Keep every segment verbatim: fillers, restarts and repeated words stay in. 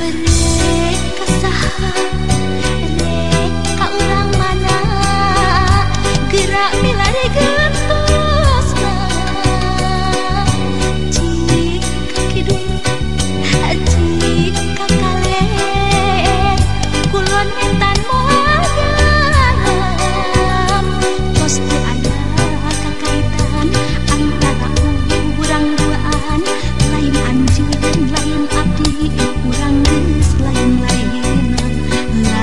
Rek kasaha, rek ka urang mana, gerak milari gentosna. Jika kidung, jika kalen, kulon etan moal tos teu aya kakaitan antara urang duaan, lain anjeun lain abdi, urang geus lain-lainan.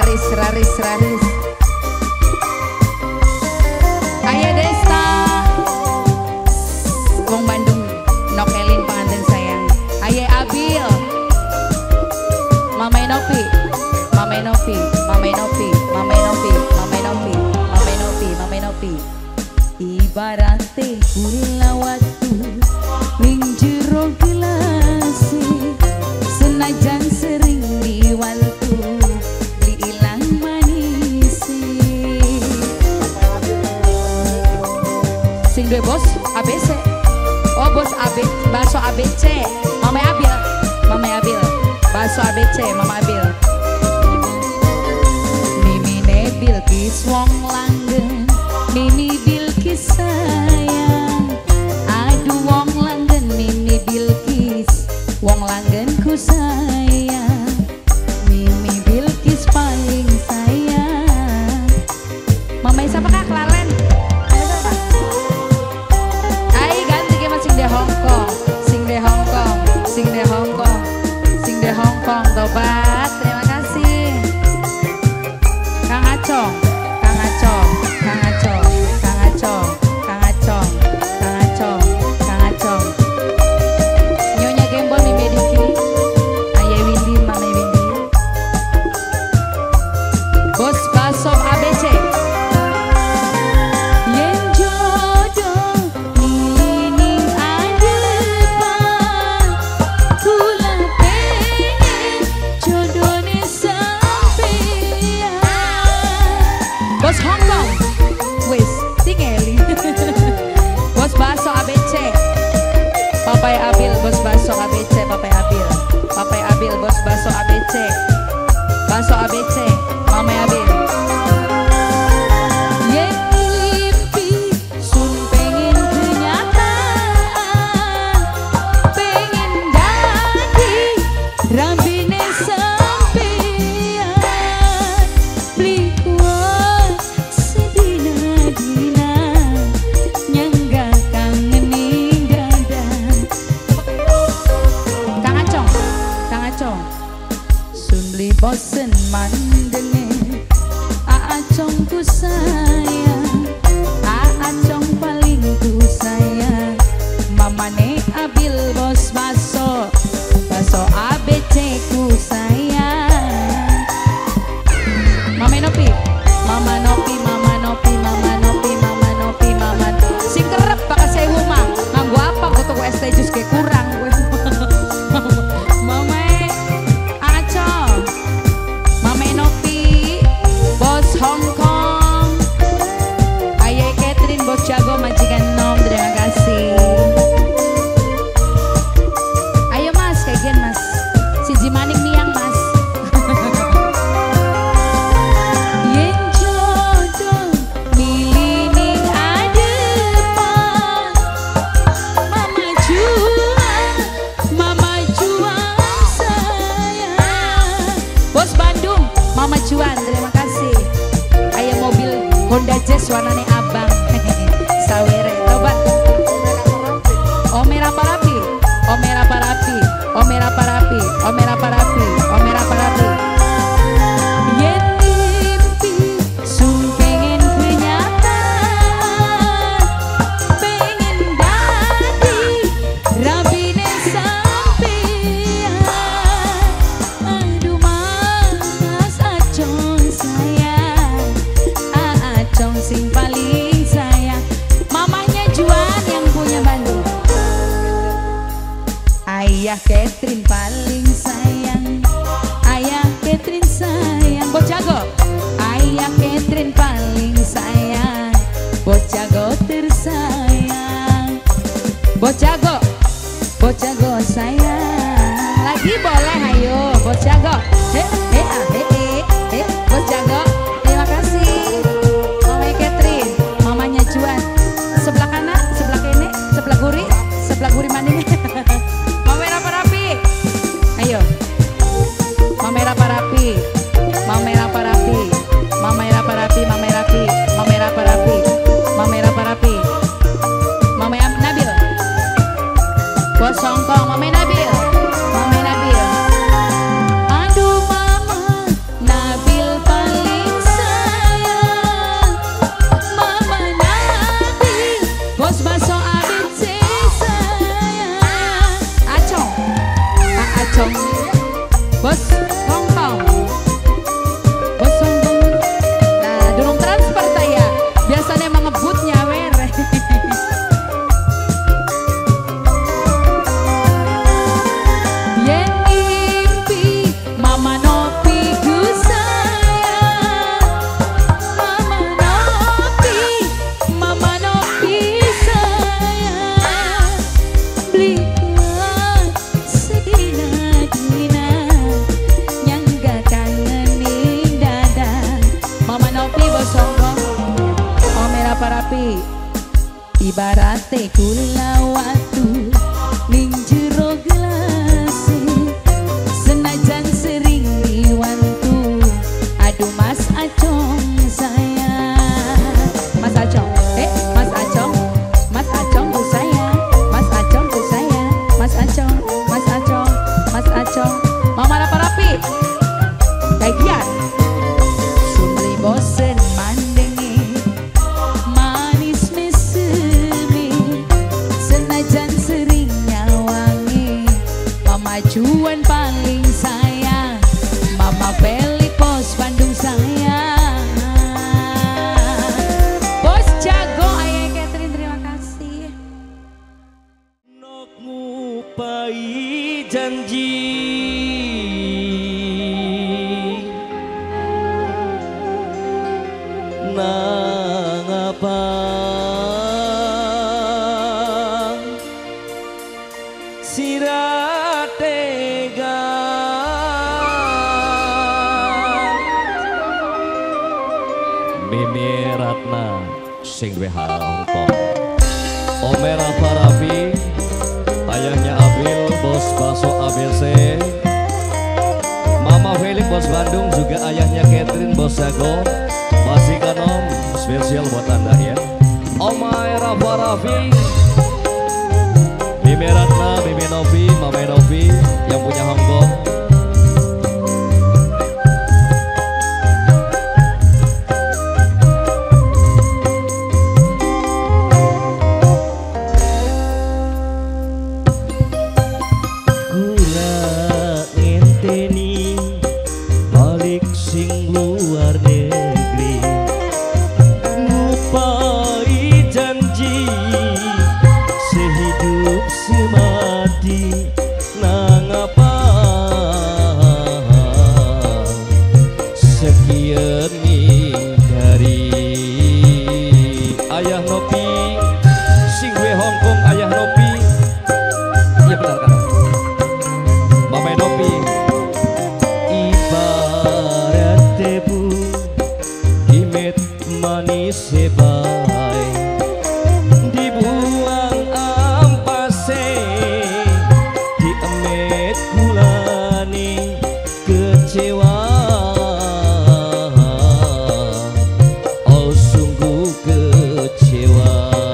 Raris, Raris, Raris. Ayah Desta, wong Bandung, nokelin pengantin sayang. Ayah Abil, Mama Nopi, Mama Nopi, Mama Nopi, Mama Nopi, Mama Nopi, Mama Nopi, Mama Nopi. Ibarate kula watu ning jero gelas, senajan sering diwaltu li ilang manis. Sing duwe bos A B C. Oh bos A B, bakso A B C. Mama Abil, Mama Abil, bakso A B C, Mama Abil. Mimine Bilkis wong langgeng, Mimi Bilkis sayang. Aduh wong langgeng, Mimi Bilkis, wong langgenku sayang. Mimi Bilkis paling sayang. Mama siapa kak? Klaren. Ayo ganti ke mas sing de Hongkong, sing de Hongkong, sing de Hongkong, sing de Hongkong. Tobat, terima kasih. Kang Acong, Kang Acong, Kang Acong, Kang Acong, Kang Acong, Kang Acong, Kang Acong. Nyonya Gembol Mimi Diki, Ayah Windy, Mama Windy. Bos Baso A B C. Yen jodoh ini adepan, kula pengen jodohnya sampeyan. Bos Hongkong, wis tinggali. Bos Baso A B C, Papai Abil, Bos Baso A B C, Papai Abil, Papai Abil, Bos Baso A B C, Baso A B C, Mama Abil. Yen mimpi sun pengen kenyataan, pengen dadi rambine sampeyan. Beli kuat sedina-dina, nyangga kangening dadan. Kang Acong, Kang Acong. Sun beli bosen mandenge, Aacong ku sayang, Aacong paling ku sayang. Mamane Abil bos baso, baso A B C ku sayang. Mama Nopi, Mama Nopi, Mama Nopi, Mama Nopi, Mama Nopi, Mama sing kerep pakai sewu mah nganggo apa kok tuku es teh jus kayak kurang gue. Mama Acong, Mama Nopi, Bos Hongkong, Ayah Catherine, Bos Jago, majikan Nom, terima kasih. Ayo mas, kayak gini mas, si Jimaning Miang mas. Yen jodoh milih ning adepan, Mama juang, Mama juang sayang. Bos Bandung, Mama Juan, terima kasih. Ayo mobil Honda Jazz warnanya abang. Sawere, tobat. Omera Parapi, Omera Parapi, Omera Parapi, Omera Parapi, Omera Parapi. Yen mimpi sun pengen kenyataan, pengen dadi rambine sampeyan. Aduh mas Acong sayang, Aacong sing paling sayang. Mamanya Juan yang punya Bandung. Ayah Catherine paling sayang, Ayah Catherine sayang. Bos Jago, Ayah Catherine paling sayang, Bos Jago tersayang. Bos Jago, Bos Jago sayang. Lagi boleh ayo Bos Jago. Eh eh ah eh eh eh Bos Jago. Terima kasih. Mama Catherine, mamanya Juan. Sebelah kanan, sebelah kene, sebelah guri, sebelah guri maning. Mamera Parapi. Ayo. Mamera Parapi. Mamera Parapi. Mamera Parapi, Mamera Parapi, Mamera Parapi. Mamera Parapi. Mama Nabil. Bos Hongkong, Mama Nabil. Mama Nabil. Aduh Parapi ibarate gula watu ning jero gelas senajan sering diwantu aduh Mas Acong sayang Mas Acong eh Mas Acong Mas Acong ku sayang Mas Acong ku sayang Mas Acong Mas Acong Mas Acong Mama Parapi bagian sumri bosen mandengi manis mesemi senajan sering nyawangi Mama Juan paling sayang Mama Pelik Bos Bandung sayang Bos Jago Ayah Catherine terima kasih Nok ngupai janji nang apa sira tega Mimi Ratna sing duwe Hongkong Omer Parapi ayahnya Abil bos Baso A B C Mama Felix bos Bandung juga ayahnya Catherine bos Jago masih kanom spesial buat anda ya Omai Rafa Rafi Mimi Ratna, Mimi Novi, Mama Novi yang punya Hongkong Gula ngenteni balik sing luar negeri ngupai janji sehidup semati nang apa sekian dari ayah Nopi sing gue Hongkong ayah Nopi iya benar kan Mama Nopi ibarat debu imet manis sebai dibuang ampase diemet gulani kecewa oh sungguh kecewa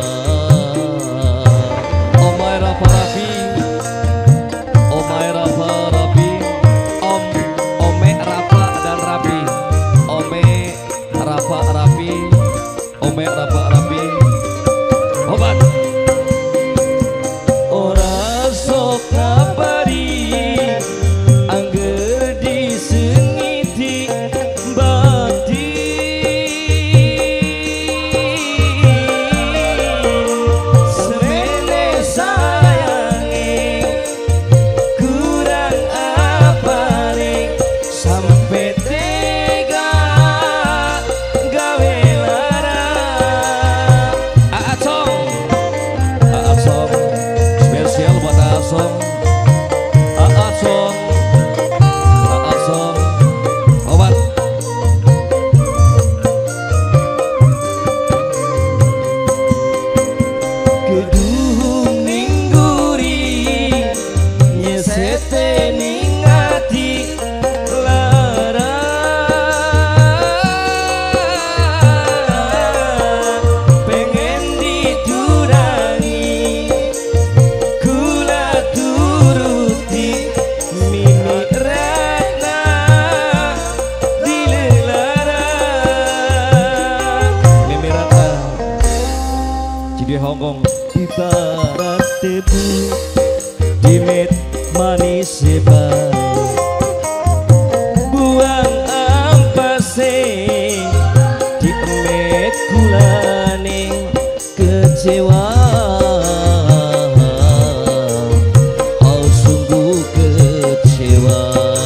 Omai Rafa Rafi Omai Rafa Rafi Om Ome Rafa dan Rafi Ome Rafa Rafi Ome Rafa Rafi obat ora sok ngabari angger disengiti bati semene sayangi kurang apa nih sampai tega gawe lara Aacong Aacong spesial buat Aacong Aacong Aacong obat keduhung ningguri nyesete ningati lara pengen diturangi kula turuti Mimi Ratna dilelara Mimi Ratna jadi Hongkong ibarat debu dimet manis sebai buang ampase diemet gulane kecewa oh sungguh kecewa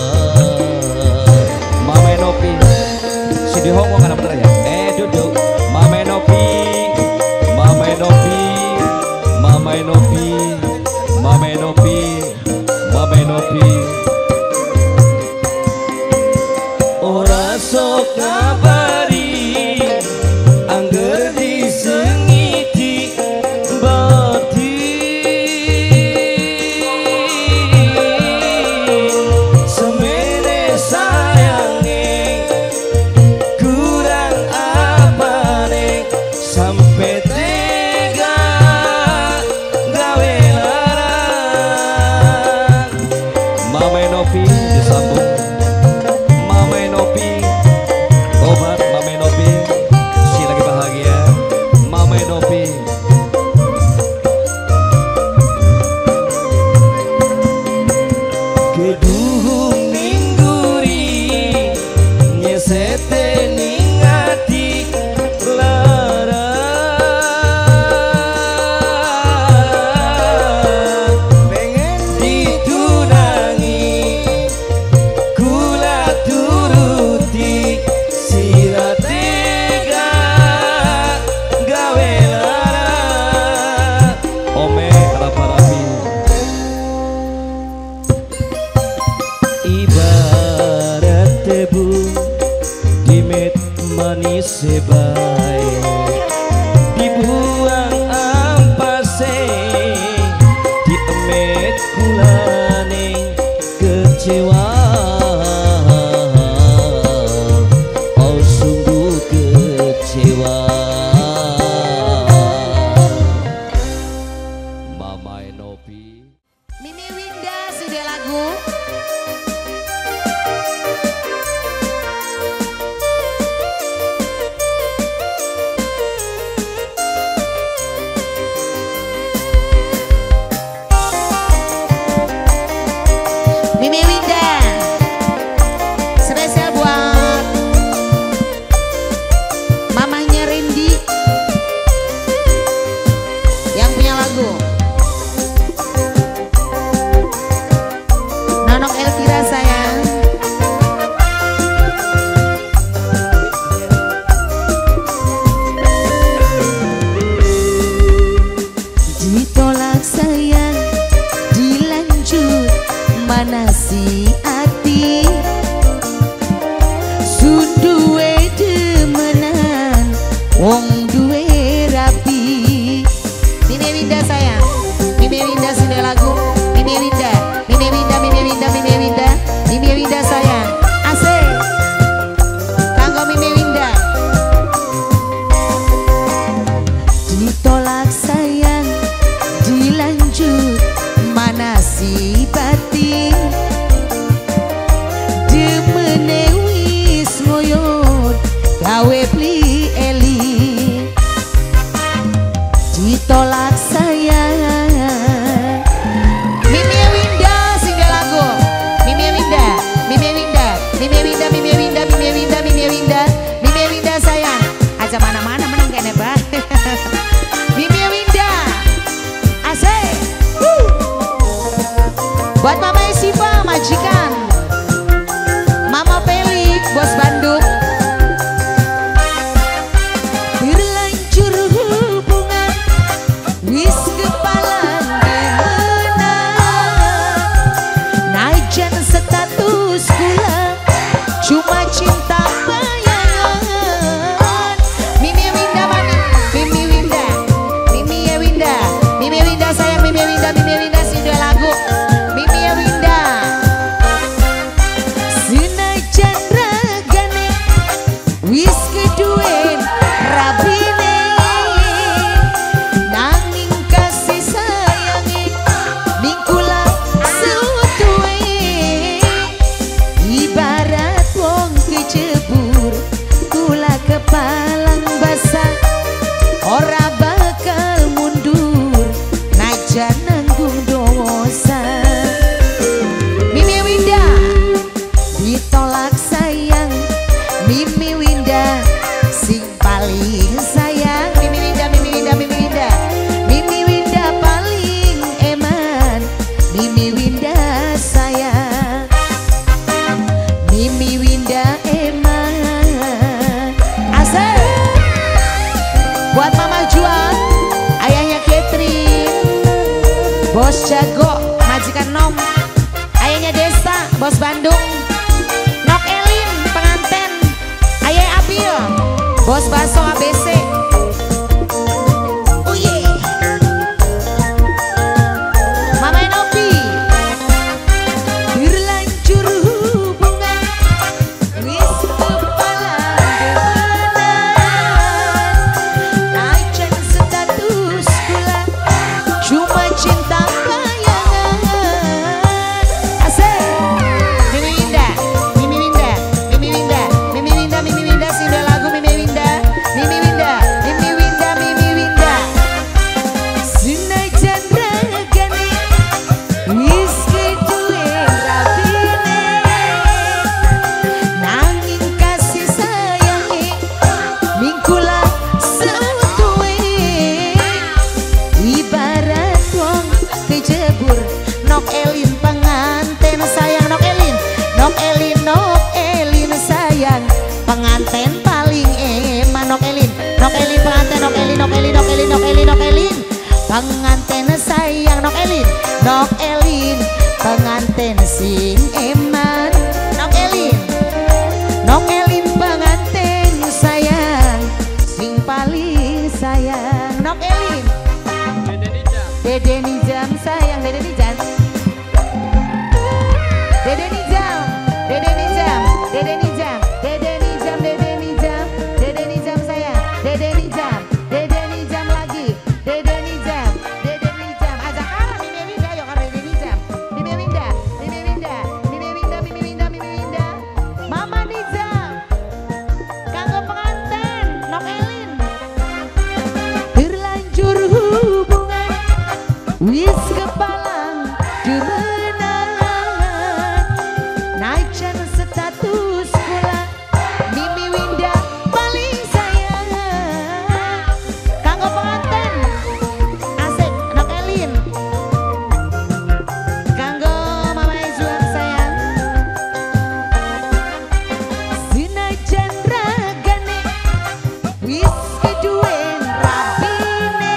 Mama Nopi si di Hongkong kan bener ya eh duduk Mama Nopi Mama Nopi Mama Nopi Mama Nopi Mama Nopi ora sok ngabari angger diseng manis bae dibuang ampase diemet kulane kecewa oh sungguh kecewa. Mama Enopi Mimi Winda sudah lagu. Mimi Winda spesial buat mamanya Randy yang punya lagu. Nonok Elvira sayang. Ditolak sayang, dilanjut mana si ati sunduwe demenan wong duwe rapi. Mimi Winda sayang, Mimi Winda sudah lagu. Mimi Winda, Mimi Winda, Mimi Winda, Mimi Winda, Mimi Winda sayang. Asik kanggo Mimi Winda. Ditolak sayang, dilanjut mana si batin demene wis ngoyot gawe beli eli. Ditolak sayang, Mimi Winda singgah lagu. Mimi Winda, Mimi Winda, Mimi Winda, Mimi Winda, Mimi Winda, Mimi Winda, Mimi Winda sayang. Aja mana-mana menang kene bah. Mimi Winda, asik. Woo. Buat Mama Siva majikan, Mama Peli bos Bandung. Berlanjur hubungan wis kepalan demenan najan status kula cuma cinta bayangan. Mimi Winda mana? Mimi Winda, Mimi Winda, Mimi Winda sayang. Mimi Winda, Mimi Winda sudah lagu. Mimi Winda senajan ragane wis keduen rabine nanging kasih sayangi mingkula seutuhe ibarat wong kejebur kula kepalang basah ora bakal mundur najan nanggung dosa. Mimi Winda ditolak sayang, Mimi Winda sing paling sayang. Mimi Winda, Mimi Winda, Mimi Winda, Mimi Winda paling eman. Mimi Winda sayang, Mimi Winda eman. Asik buat Mama Juan, ayahnya Catherine, bos Jago, majikan Nom, ayahnya Desa, bos Bandung, Nok Elin, penganten, ayah Abil, bos Baso A B C. Oh yeah. Mama Enopi, berlanjur hubungan wis kepalan demenan najan status kula cuma cinta bayangan. Asik Mimi Winda, Mimi Winda, Mimi Winda, Mimi Winda, Mimi Winda sudah lagu. Mimi Winda, Mimi Winda, Mimi Winda, Mimi Winda senajan ragane wis keduen rabine nanging kasih sayangi mingkula seutuhe ibarat wong kejebur. Nok Elin penganten sayang, Nok Elin, Nok Elin, Nok Elin sayang, penganten paling eman. Nok Elin, Nok Elin penganten, Nok Elin, Nok Elin, Nok Elin, Nok Elin, Nok Elin penganten sayang. Nok Elin, Nok Elin penganten sing eman. Nok Elin, Nok Elin penganten sayang. Dede Nizam sayang, Dede Nizam. Dede Nizam, Dede Nizam, Dede Nizam, Dede Nizam, Dede Nizam, Dede Nizam sayang, Dede Nizam, Dede Nizam lagi, Dede Nizam, Dede Nizam. Ajak kalah Mimi Winda, yuk karo Dede Nizam. Mimi Winda, Mimi Winda, Mimi Winda, Mimi Winda, Mimi Winda. Mama Nizam, kanggo pengantin, Nok Elin. Terlanjur hubungan, wis kepalang kemenangan, naikkan status sekolah, Mimi Winda paling sayang. Kanggo pengantin, asik Nok Elin. Kanggo Mama Izwan sayang. Senajan ragane wis keduwen rabine,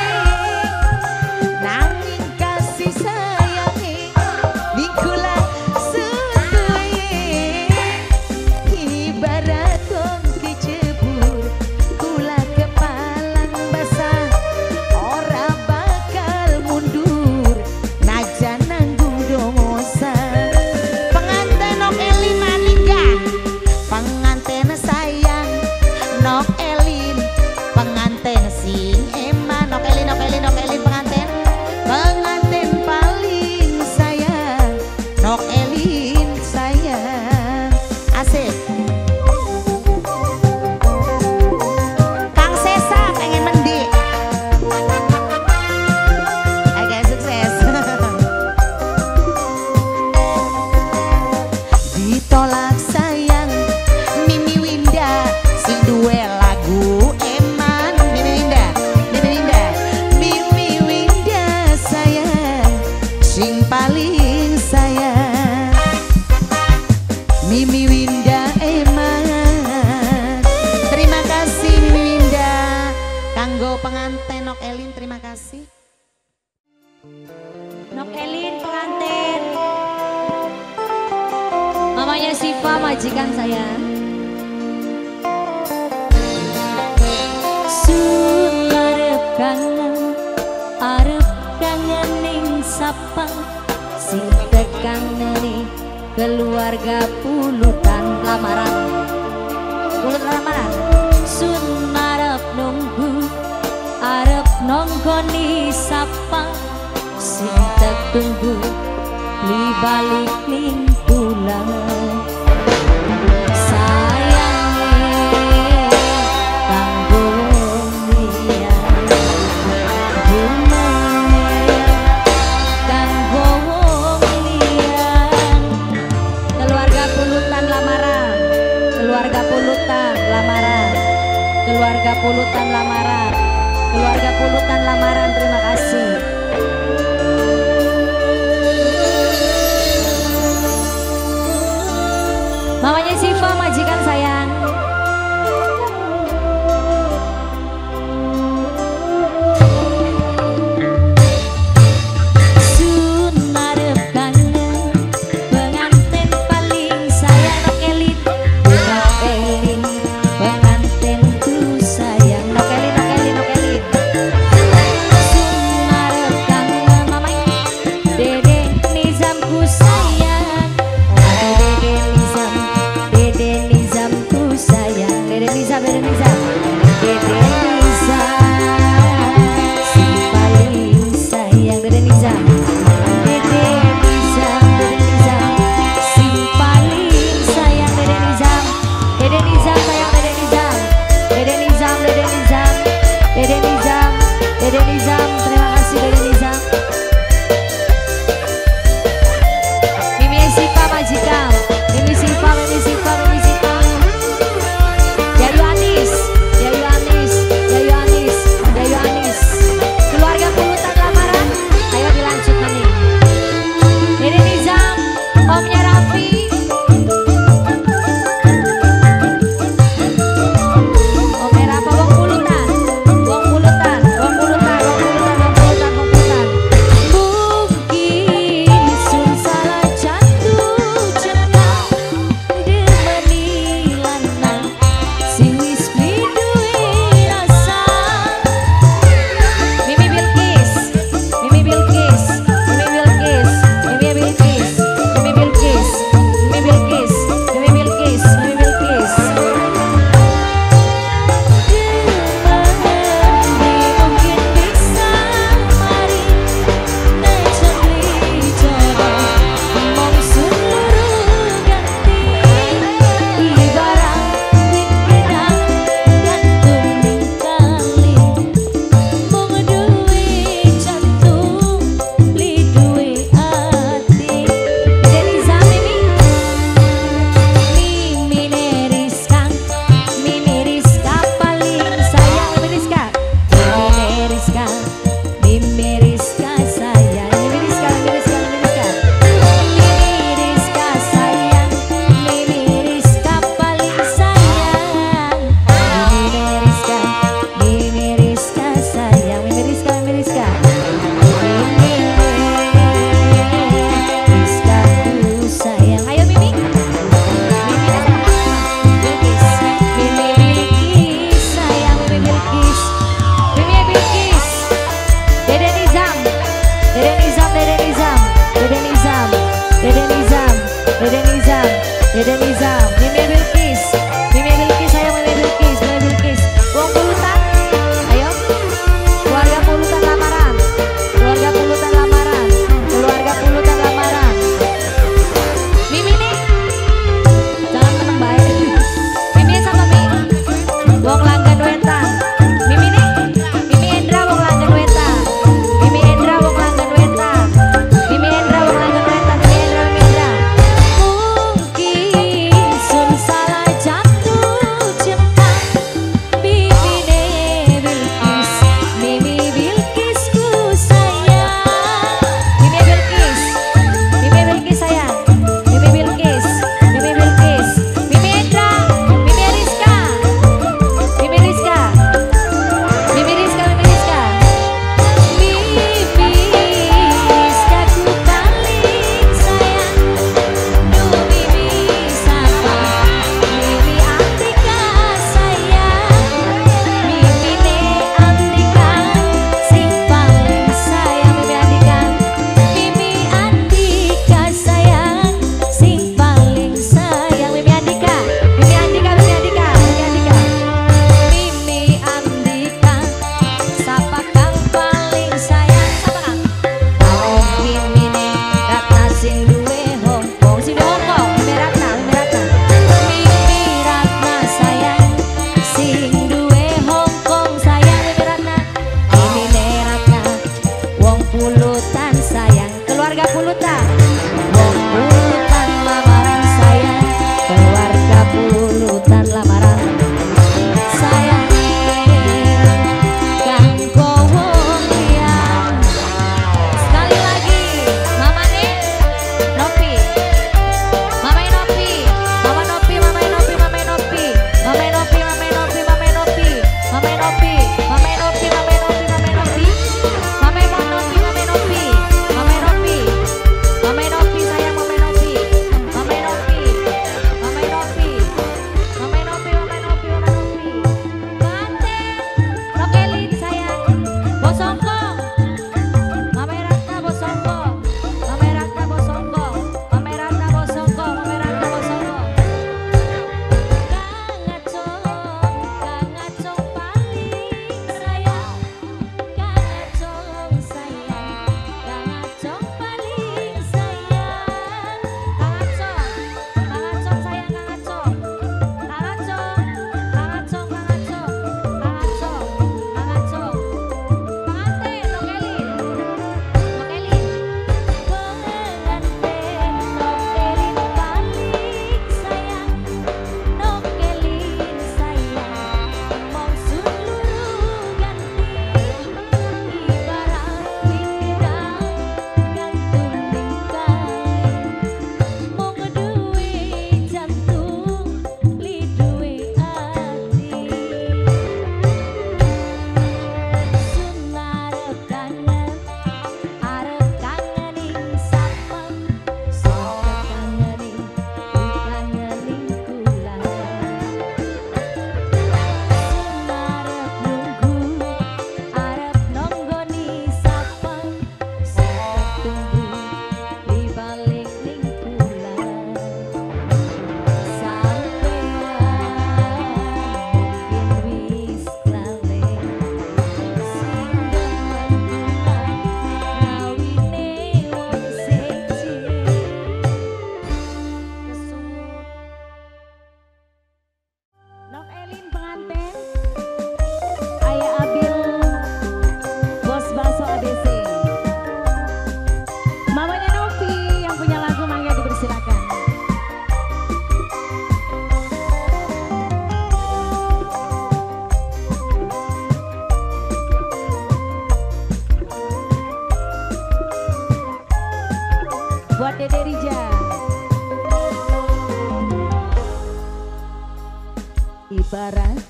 nanging kasih sayange nikula sedoye. Ibarat tongki jebur kula kepalang basah, ora bakal mundur najan nanggung dosa. Pengantin Nok Elin maningga, pengantin sayang Nok Elin, pengantin sing eman. Nok Elin, Nok Elin, Nok Elin pengantin, pengantin paling sayang Nok Elin sayang. Asik. Kang Sesa pengen mendik. Oke sukses. Ditolak sayang Mimi Winda, sing duwe lagu eman. Mimi Winda, Mimi Winda, Mimi Winda sayang, sing paling sayang Mimi Winda eman. Terima kasih Mimi Winda. Kanggo pengantin Nok Elin terima kasih. Nok Elin pengantin. Mamanya Siva majikan saya. Sun arep kangen, arep kangen ning sapang, sing tekangne keluarga pulutan lamaran. Pulut lamaran. Sun arep nunggu, arep nonggoni sapang, sing tak tunggu li balik ning pulang. Sayange kanggo liyan, bumene kanggo liyan. Keluarga pulutan lamaran, keluarga pulutan lamaran, keluarga pulutan lamaran, keluarga pulutan lamaran. Terima kasih. Mamanya Siva majikan sayang. Sun arep kangen, pengantin paling sayang Nok Elin, Nok Elin, pengantin ku sayang Nok Elin, Nok Elin, Nok Elin. Sun arep kangen mamanya Dede Nizam ku sayang, aduh Dede Nizam, Dede Nizam ku sayang, Dede Nizam, Dede Nizam, Dede Nizam, si paling sayang Dede Nizam, Dede Nizam, Dede Nizam, si paling sayang Dede Nizam, Dede Nizam sayang Dede Nizam, Dede Nizam, Dede Nizam, Dede Nizam, Dede Nizam, terima kasih Dede Nizam. Mimi Siva majikan, Mimi Siva, Mimi Siva, Mimi Siva. Yayu Anis, Yayu Anis,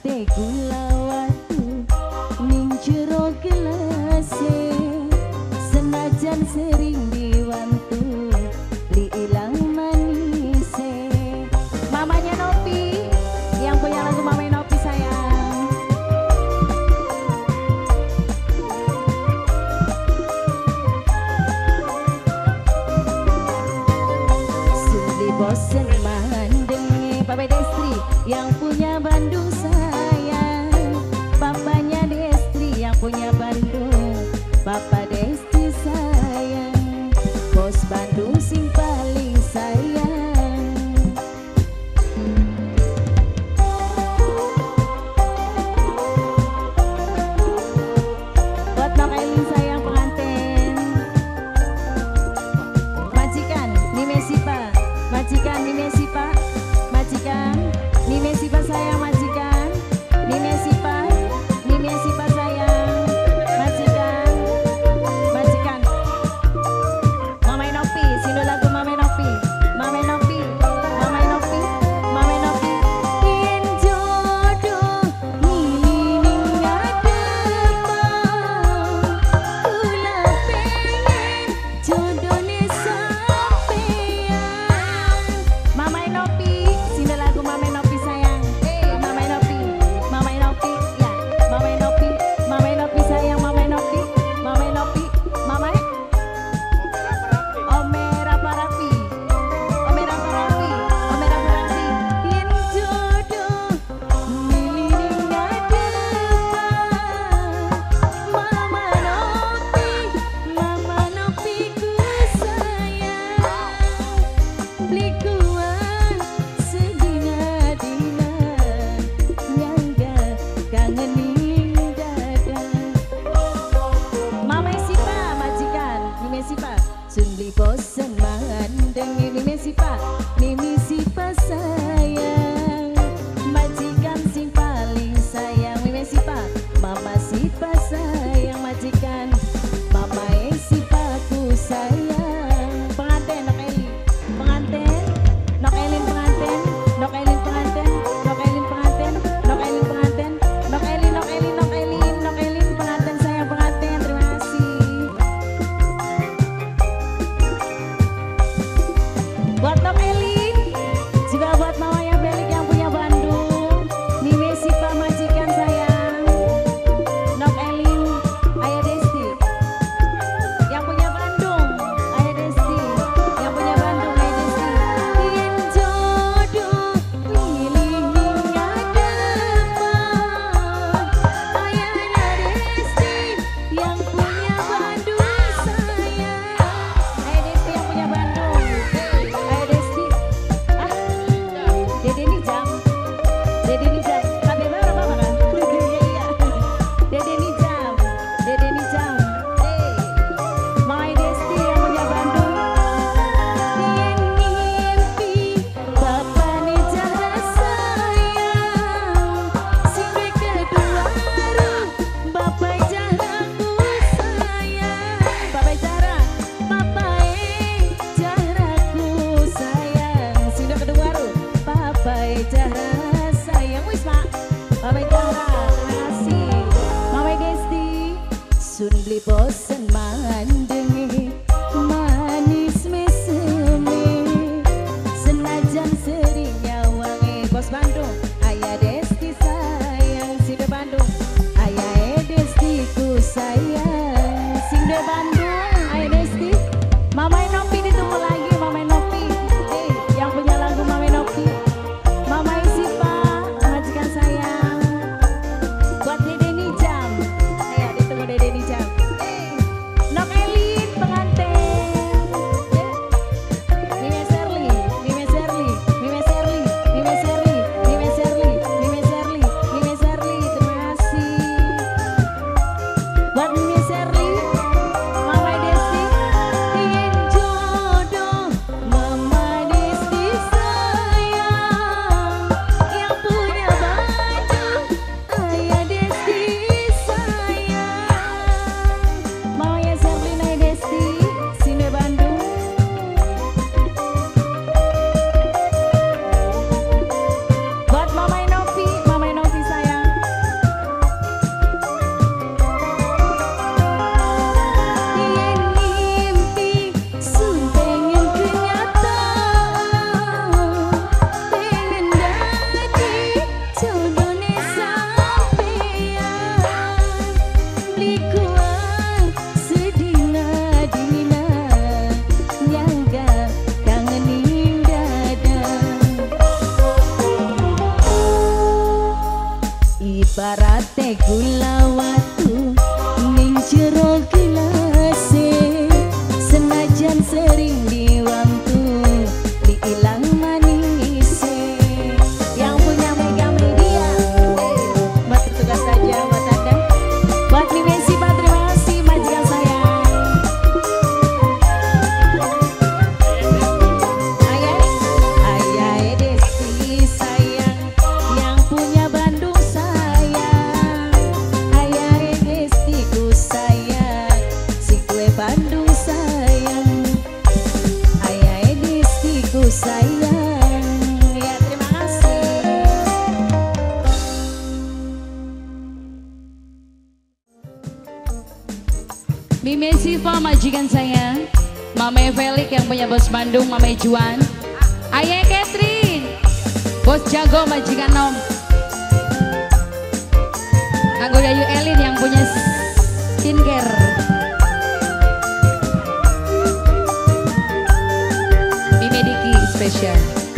teh gula watu ning jero gelase senajan sering diwantu li ilang manise. Mamanya Nopi yang punya lagu Mamanya Nopi sayang. Suli bosen mandeng Papa Destri yang punya Bandung sayang. Papanya Destri yang punya Bandung, Papa Destri sayang. Rate gula watu ning jero gelase, senajan sering diwantu diilang manise. Yang punya Mega Media, buat tugas saja buat Anda. Buat Mimesi Pak, terima kasih majikan saya. Ayah, ayah Desti sayang, yang punya Bandung sayang. Ayah Desti ku sayang, si kue Bandung sayang. Ayah Desti ku sayang. Ya terima kasih. Mimi Siva majikan saya, Mame Felix yang punya bos Bandung, Mame Juan, Ayah Catherine, bos Jago majikan Nom, Anggo Yayu Elin yang punya skincare, Mimi Diki spesial.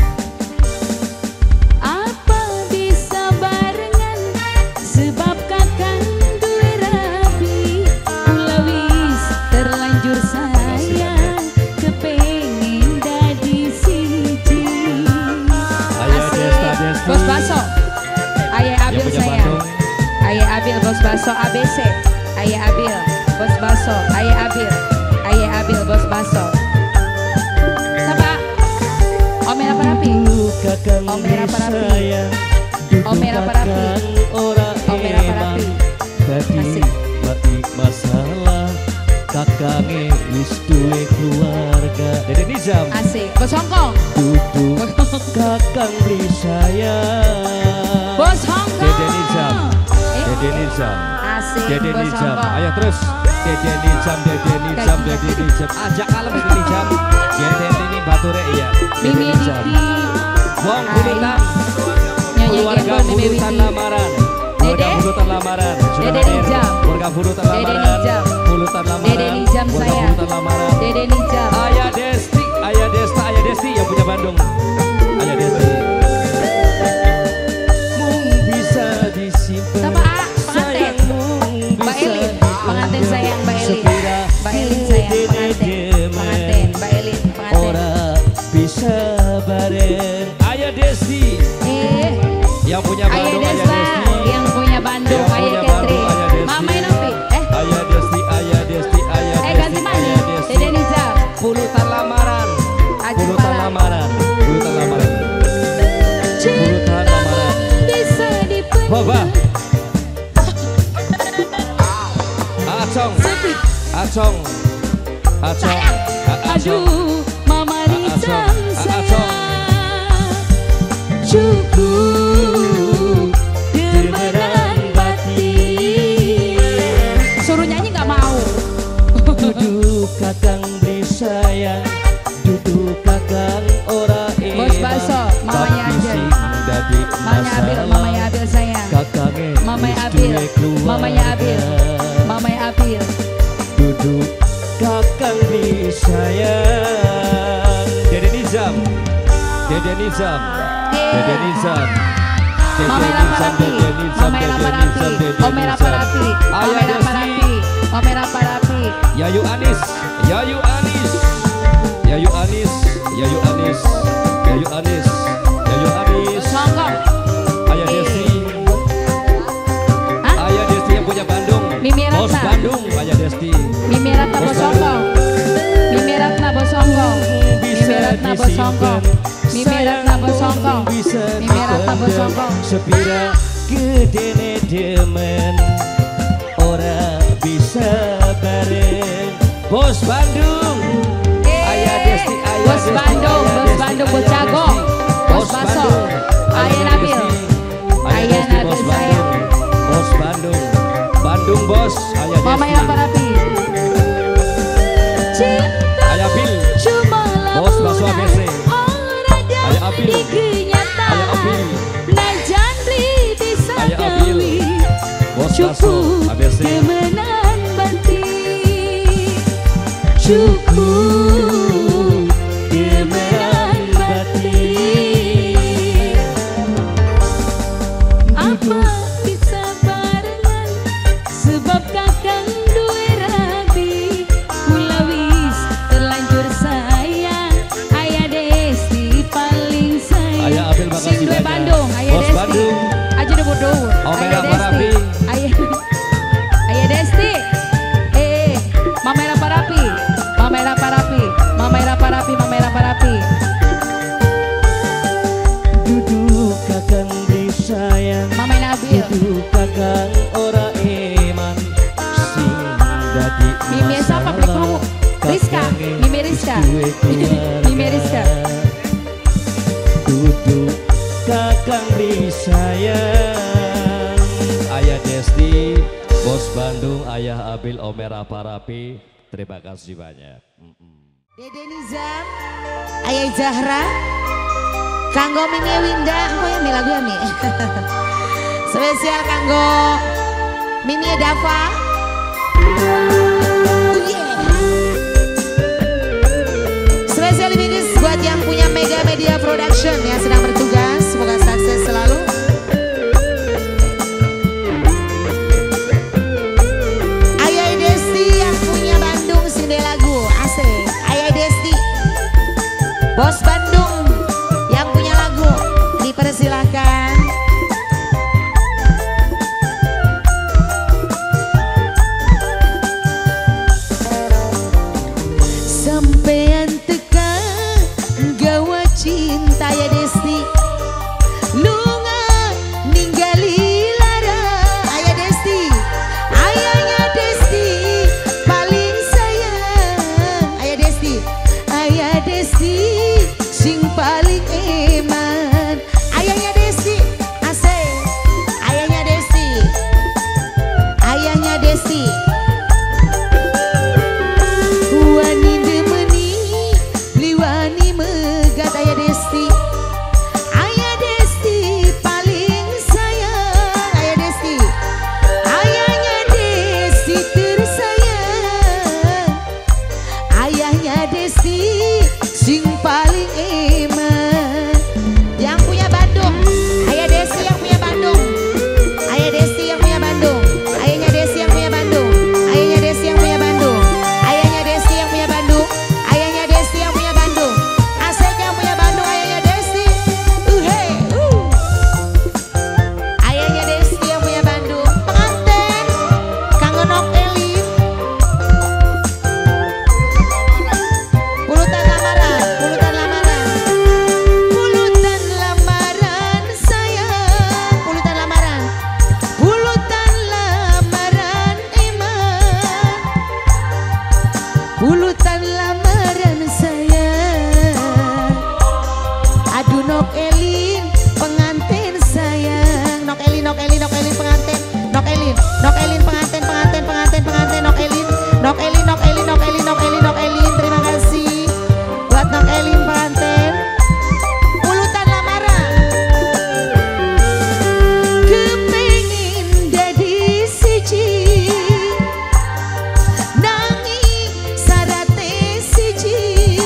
Apa bisa barengan sebab kakang duwe rapi, ulawis terlanjur sayang kepengin dadi siji. Ayah Desta Desti. Bos Baso, Ayah Abil punya sayang. Bandung. Ayah Abil bos Baso A B C. Ayah Abil bos Baso. Ayah Abil. Ayah Abil bos Baso. Siapa? Om Merah Parapi. Om Merah Parapi. Om Merah Parapi. Om Merah Parapi. Dadi Asik. baik masalah kakange wis duwe keluarga. Dede Nizam Asik. Bos Hongkong. duduk kakang beli sayang. Bos Hongkong. Dede Nizam. Eh, Dede Nizam. Asik. Dede Bos Nizam. Hongkong. Ayo terus. Dede Nizam, Dede Nizam, Dede Nizam. Ajak kalem Dede Nizam. Dede ini bature iya. Dede Mimi Nizam. Diki. Wong Hai. bulutan. Nyonya Keluarga Gembel Mimi bulutan Widi. lamaran. Keluarga Dede. bulutan lamaran. Sudah Dede hadir. Nizam. Keluarga bulutan Dede lamaran. Nizam. Bulutan lamaran. Dede Nizam Keluarga saya. bulutan lamaran. Dede Nijam. Ayah Desti, Ayah Desta, Ayah Desti yang punya Bandung. Ayah Desti. Mung bisa disimpan. Siapa, A? Pengantin. Mbak Elin, pengantin sayang Mbak Elin. Mbak Elin sayang pengantin. Pengantin, Mbak Elin pengantin. Ora bisa bareng. Ayah Desti Eh, yang punya Ayah Bandung. Ayah Desta Desti. yang punya Bandung, Yang Ayah punya Catherine. Bandung, Ayah Desti. Mama Inovi. Eh, Ayah Desti, Ayah Desti, Ayah eh Desti. ganti mana? Ayah Desti. Dede Nijam. Bulutan lamaran. Ajeng Bulutan Pala. lamaran. Bulutan lamaran. Bulutan lamaran. Bisa dipenuhi. Boba. Acong. Acong. Acong. A- Acong. Aduh, Mama Nijam Acong. sayang. Cukup demeran batin. Suruh nyanyi nggak mau. Duduk kakang beli sayang. Duduk kakang ora enak. Bos Baso, mamanya Tapi Ajeng. sing dadi Mamanya Abil, masalah. mamanya Abil sayang. Kakange Mamanya wis Abil, duwe keluarga. mamanya Abil, mamanya Abil. Duduk kakang beli sayang. Dede Nizam. Dede Nizam. Dede Nizam. Dede Mama Era Nizam, Parapi, Dede Nizam, Mama Era Dede Parapi, Nizam, Dede Om Era Nizam. Parapi, Om Ayah Era Desti. Parapi, Om Era Parapi. Yayu Anis, Yayu Anis, Yayu Anis, Yayu Anis, Yayu Anis, Yayu Anis. Songkok. Ayah Desti, Hah? Ayah Desti yang punya Bandung. Mimi Bos Ratna. Bandung, Ayah Desti. Mimi Ratna Bosongkong. Mimi Ratna Bosongkong. Mimi Ratna Bosongkong. Mimi Ratna Bosongkong. Mimi Ratna Bosongkong. Sepira gedene demen ora bisa bareng. Bos Bandung. Ayah Desti, Ayah Bos Desti, Bandung, Ayah Bos Desti, Bandung, Ayah Bos Jago, Desti. Bos Baso, Bandung, Ayah Nabil, Desti, Ayah Desti, Nabil Bos sayang. Bandung, Bos Bandung, Bandung Bos, Ayah Mama Desti, Era Parapi. Cinta Ayah Bil, cuma Bos Baso A B C. orang Ayah Abil. di kenyataan. Ayah Abil. Najan li bisa Ayah Abil. gawi. Bos Baso Cukup A B C. kemenangan batin. Cukup kemenangan batin. Apa bisa kakang ora iman sing dadi Mimi siapa peluk Rizka, Mimi Rizka, Mimi Rizka. Duduk kakang disayang Ayah Desti, Bos Bandung, Ayah Abil, Omera Parapi. Terima kasih banyak. Dede Nizam, Ayah Zahra, kanggo Mimi Winda, kok ya mi lagu ya mi? Spesial kanggo Mimi Dava. Oh yeah. Spesial ini buat yang punya Mega Media Production yang sedang bertugas, semoga sukses selalu. Ayah Desti yang punya Bandung Sinde lagu, asik. Ayah Desti, Bos Bandung yang punya lagu, dipersilahkan. Sampean teka gawa cinta ya Desti, lunga ninggali lara. Ayah Desti, ayahnya Desti paling sayang. Ayah Desti, Ayah Desti sing paling eman. Ayahnya Desti, asik. Ayahnya Desti, ayahnya Desti. Wani demeni, liwani megat Ayah Desti. Ayah Desti paling sayang. Ayah Desti, ayahnya Desti tersayang. Ayahnya Desti sing paling eman. Yang punya Bandung, Ayah Desti yang punya Bandung. Ayah Desti yang punya Bandung. Ayahnya Desti yang punya Bandung. Ayahnya Desti yang punya Bandung. Ayahnya Desti yang punya Bandung. Ayahnya Desti yang punya Bandung. Asik yang punya Bandung, ayahnya Desti. Uh hey, uh. Ayahnya Desti yang punya Bandung. Pengantin kanggo Nok Elin. Pulutan lamaran, pulutan lamaran. Pulutan lamaran sayang, pulutan lamaran. Pulutan lamaran iman. Pulutan lamaran sayang. Aduh Nok Elin, pengantin sayang. Nok Elin, Nok Elin, Nok Elin pengantin. Nok Elin, Nok Elin pengantin, pengantin, pengantin, pengantin. Nok Elin, Nok Elin, Nok Elin, Nok Elin, Nok Elin, Nok Elin. Terima kasih buat Nok Elin pengantin. Pulutan lamaran. Kepengin dadi siji, nanging sarate siji.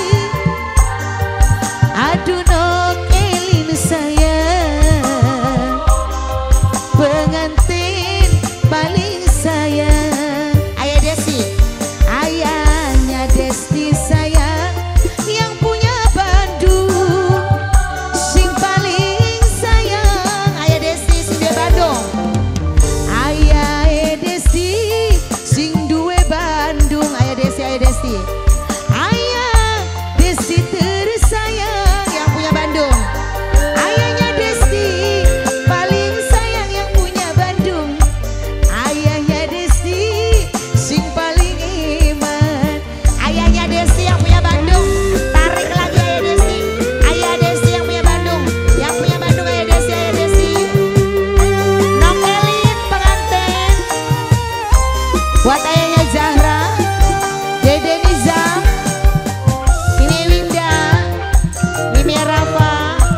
Aduh Nok Elin sayang, pengantin paling sayang. Ayah Desti, ayahnya Desti sayang, yang punya Bandung sing paling sayang. Ayah Desti sing duwe Bandung. Ayah Desti sing duwe Bandung. Ayah Desti, Ayah Desti, Ayah Desti tersayang yang punya Bandung. Ayahnya Desti paling sayang yang punya Bandung. Ayahnya Desti sing paling iman. Ayahnya Desti yang punya Bandung. Tarik lagi Ayah Desti. Ayah Desti yang punya Bandung. Yang punya Bandung Ayah Desti, Ayah Desti. Nok Elin pengantin. Buat ayahnya Zahra, Dede Nizam, Mimi Winda, Mimi Rafa,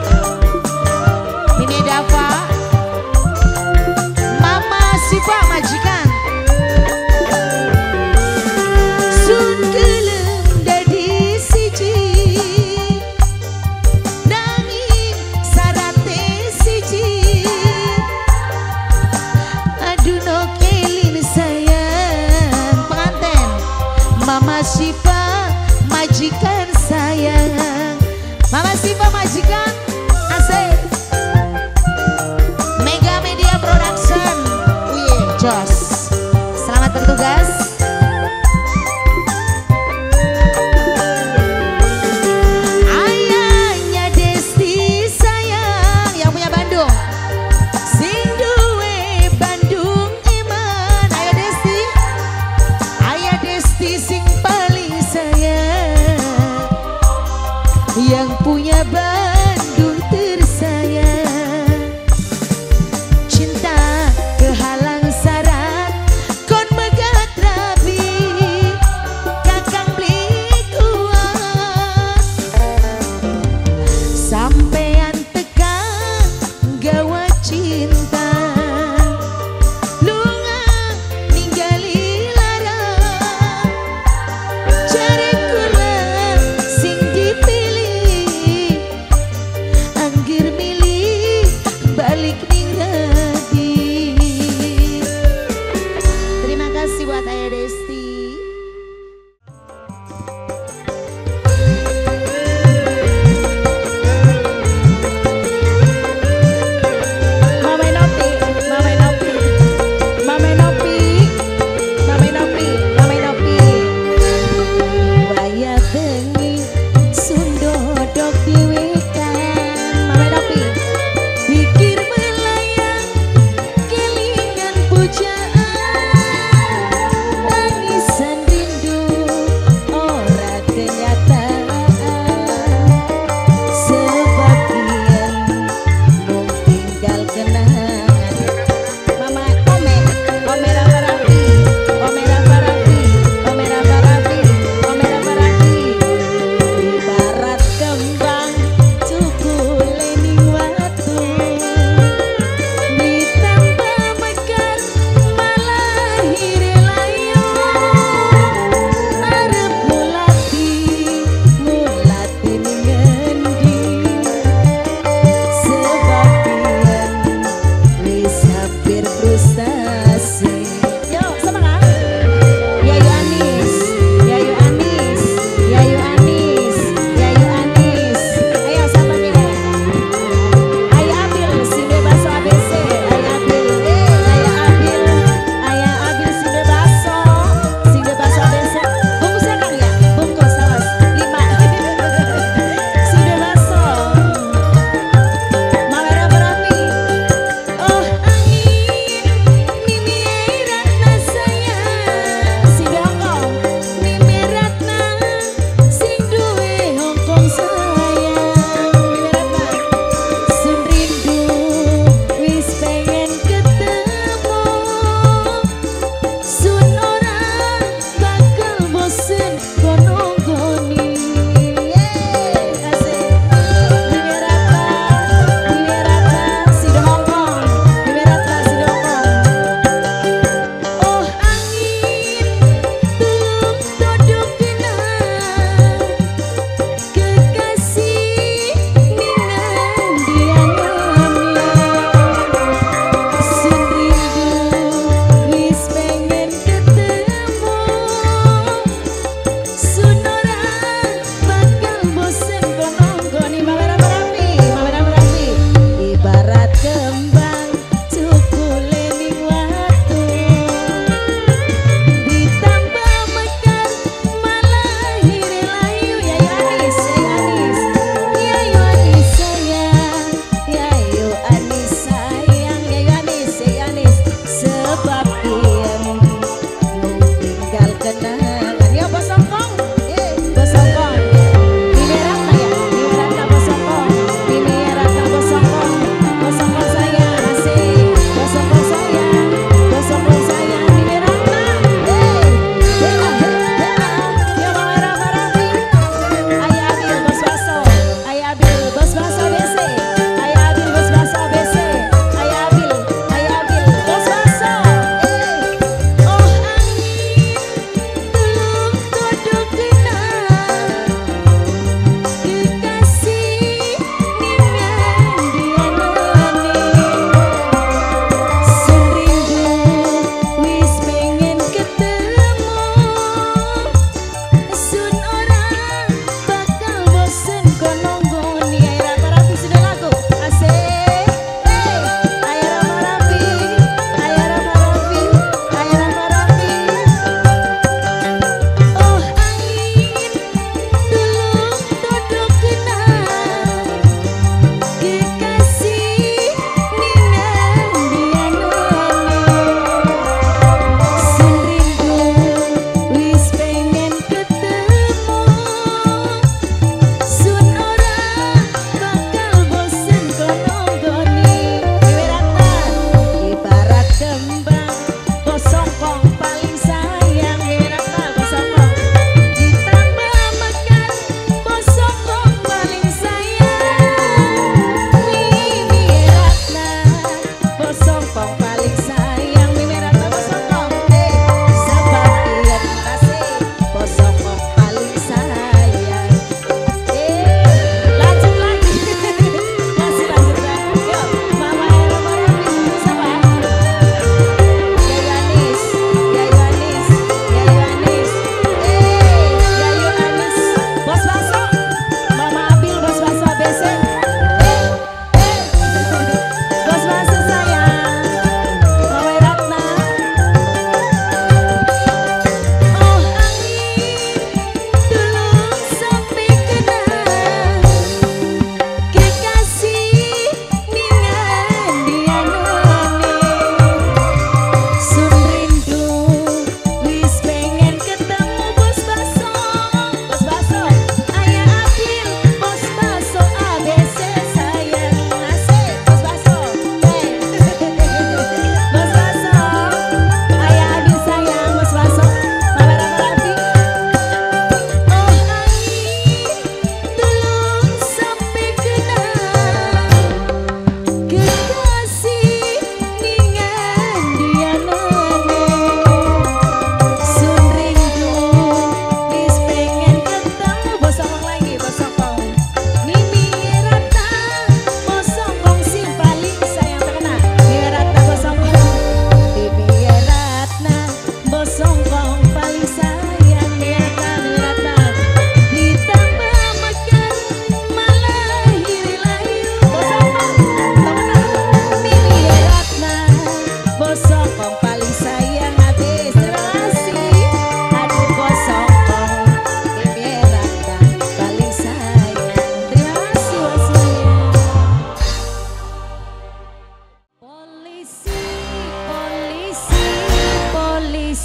Mimi Dava, Mama Siva majikan. Sun gelem dadi siji, nanging sarate siji. Aduh Nok Elin sayang, pengantin. Mama Siva majikan sayang. Mama Siva majikan, asik. Mega Media Production. Wih, jos. Selamat bertugas. Ayahnya Desti sayang, yang punya Bandung. Sing duwe Bandung.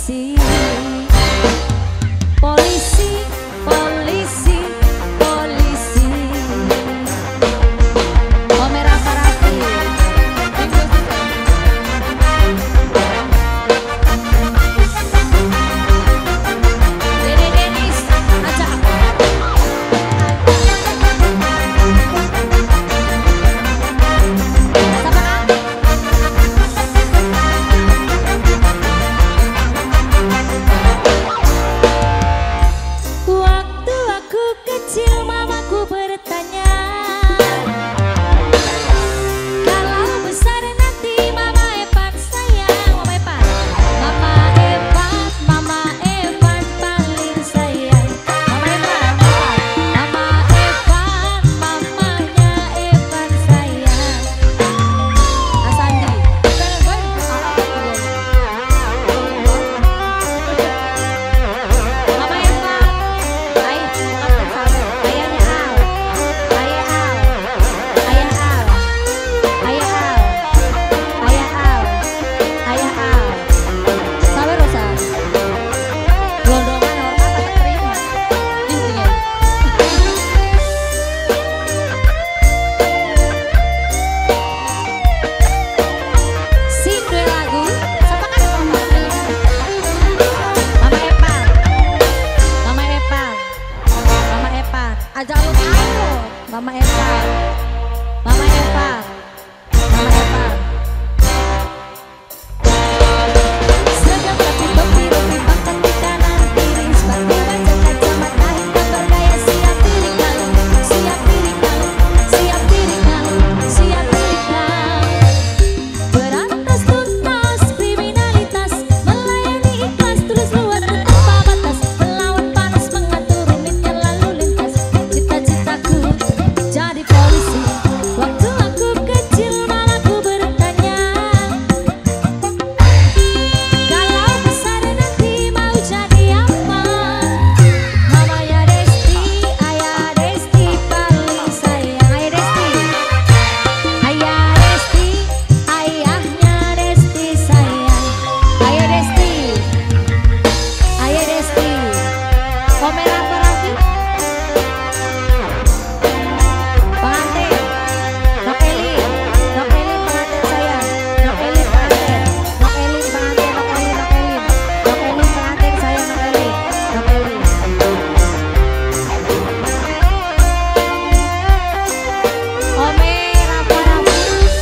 polisi, polisi, polisi, polisi. Ome Rafa Raffi. Dede Denis, ajak. Waktu aku kecil mamaku bertanya, kalau besar nanti mama Evan sayang. Mama Evan, mama Evan, mama Evan paling sayang. Mama Evan, mama Evan, mamanya Evan sayang. Asandi. Mama Evan, ay, ayahnya Al, ayah Al, ayah Al, ayah Al, ayah Al, ayah Al. Sabar Rosa. Gelondongan hormat tak terima. Intinya. Sing dua lagu, siapa kan Mama Evan, Mama Evan, Mama Evan, ajak lu tahu, Mama Evan, Mama Evan, Mama Evan. Seragam rapi topi ropi pangkat di kanan kiri, sepatu raja kacamata hitam bergaya siap dirikan, siap dirikan, siap dirikan, siap dirikan. Berantas tuntas kriminalitas, melayani ikhlas terus luar tanpa batas, melawan panas mengatur rumitnya lalu lintas. Cita-citaku jadi polisi. Waktu aku kecil mamaku bertanya, kalau besar nanti mau jadi apa? Mamanya Desti, ayah Desti paling sayang. Ayah Desti, ayah Desti, ayahnya Desti sayang. Ayah Desti, ayah Desti. Ome Rafa Raffi, pengantin, Nok Eli, Nok Eli pengantin saya, Nok Eli pengantin, Nok Eli pengantin, Nok Eli, Nok Eli, Nok Eli pengantin saya, Nok Eli, Nok Eli. Ome Rafa Raffi,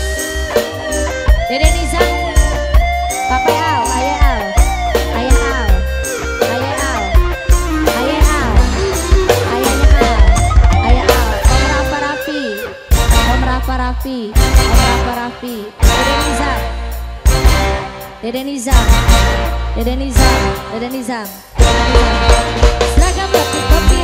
Dede Nizam, Papa Al, Ayah Al, Ayah Al, Ayah Al, Ayah Al, ayahnya Al, Ayah Al, Om Rafa Raffi, Om Rafa Raffi, Om Rafa Raffi, Dede Nizam, Dede Nizam, Dede Nizam, Dede Nizam, Dede Nizam. Seragam rapi topi